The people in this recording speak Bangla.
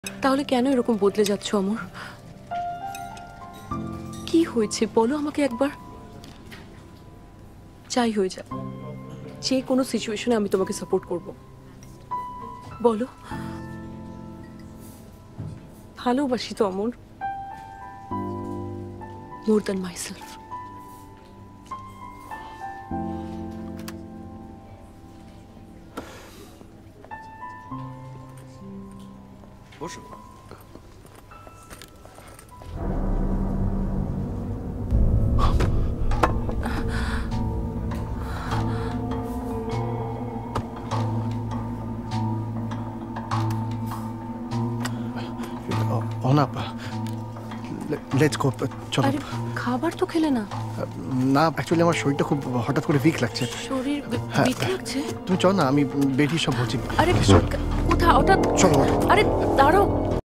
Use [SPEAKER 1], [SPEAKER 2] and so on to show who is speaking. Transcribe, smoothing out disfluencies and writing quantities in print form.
[SPEAKER 1] তাহলে কেন এরকম বদলে যাচ্ছ অমর? কি হয়েছে বলো আমাকে একবার। যাই হয়ে যাক, যে কোনো সিচুয়েশনে আমি তোমাকে সাপোর্ট করব। বলো, ভালোবাসি তো অমর, মোর দ্যান মাইসেলফ।
[SPEAKER 2] বসো।
[SPEAKER 3] অনাপ, লেটস গো, চলো।
[SPEAKER 1] আরে খাবার তো খেলে না?
[SPEAKER 3] না, অ্যাকচুয়ালি আমার শরীরটা খুব হঠাৎ করে উইক লাগছে।
[SPEAKER 1] শরীর
[SPEAKER 3] হ্যাঁ।
[SPEAKER 1] উইক লাগছে?
[SPEAKER 3] তুমি চলো না, আমি বেরিয়ে সব বলছি।
[SPEAKER 1] আরে কোথায় ওটা?
[SPEAKER 3] চলো।
[SPEAKER 1] আরে দাঁড়াও।